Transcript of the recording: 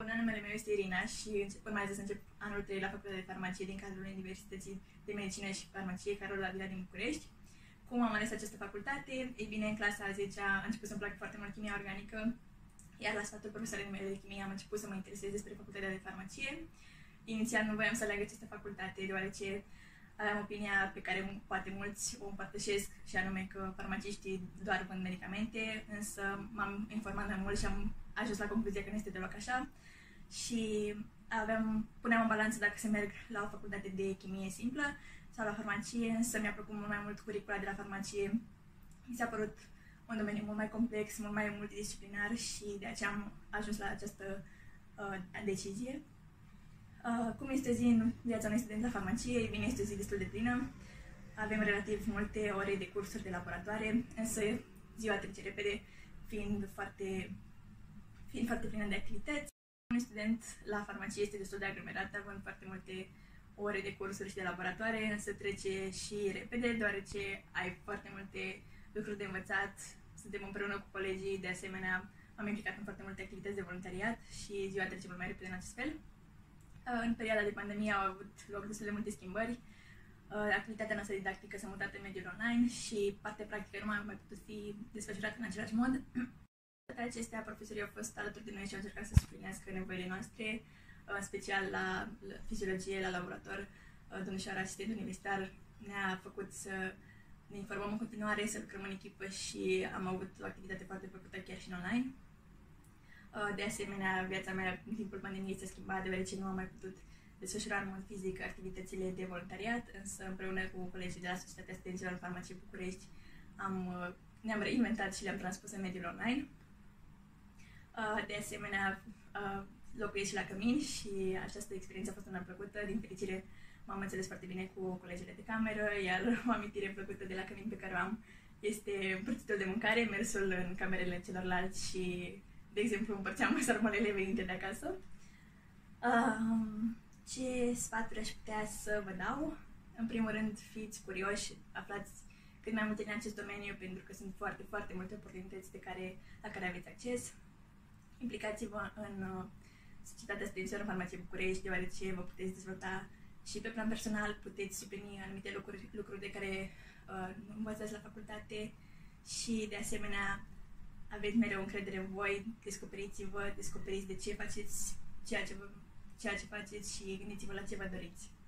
Bună, numele meu este Irina și urmează să încep anul 3 la Facultatea de Farmacie din cadrul Universității de Medicină și Farmacie Carola Vila din București. Cum am ales această facultate? Ei bine, în clasa a 10-a a început să-mi placă foarte mult chimia organică, iar la sfatul profesoarei mele de chimie am început să mă interesez despre Facultatea de Farmacie. Inițial nu voiam să aleg această facultate, deoarece aveam opinia pe care poate mulți o împărtășesc, și anume că farmaciștii doar vând medicamente, însă m-am informat mai mult și am ajuns la concluzia că nu este deloc așa și puneam în balanță dacă să merg la o facultate de chimie simplă sau la farmacie, însă mi-a plăcut mult mai mult curicula de la farmacie. Mi s-a părut un domeniu mult mai complex, mult mai multidisciplinar și de aceea am ajuns la această decizie. Cum este zi în viața unui student la farmacie? Ei bine, este o zi destul de plină. Avem relativ multe ore de cursuri de laboratoare, însă ziua trece repede, fiind foarte plină de activități. Un student la farmacie este destul de aglomerat, având foarte multe ore de cursuri și de laboratoare, însă trece și repede, deoarece ai foarte multe lucruri de învățat. Suntem împreună cu colegii, de asemenea am implicat în foarte multe activități de voluntariat și ziua trece mult mai repede în acest fel. În perioada de pandemie au avut loc destul de multe schimbări. Activitatea noastră didactică s-a mutat în mediul online și partea practică nu mai putut fi desfășurată în același mod. Toate acestea, profesorii au fost alături de noi și au încercat să suplinească nevoile noastre, în special la fiziologie, la laborator. Domnișoara asistent universitar ne-a făcut să ne informăm în continuare, să lucrăm în echipă și am avut o activitate foarte plăcută chiar și în online. De asemenea, viața mea în timpul pandemiei s-a schimbat, deoarece nu am mai putut desfășura în mod fizic activitățile de voluntariat, însă împreună cu colegii de la Societatea Studenților în Farmacie București ne-am reinventat și le-am transpus în mediul online. De asemenea, locuiesc și la Cămin și această experiență a fost una plăcută. Din fericire m-am înțeles foarte bine cu colegele de cameră, iar o amintire plăcută de la Cămin pe care o am este împărțitul de mâncare, mersul în camerele celorlalți și, de exemplu, împărțeam sarmalele venite de acasă. Ce sfaturi aș putea să vă dau? În primul rând, fiți curioși, aflați cât mai multe în acest domeniu, pentru că sunt foarte multe oportunități la care aveți acces. Implicați-vă în Societatea Studenților în Farmacie București, deoarece vă puteți dezvolta și pe plan personal, puteți suplini anumite lucruri de care nu învățați la facultate și, de asemenea, aveți mereu încredere în voi, descoperiți-vă, descoperiți de ce faceți ceea ce faceți și gândiți-vă la ce vă doriți.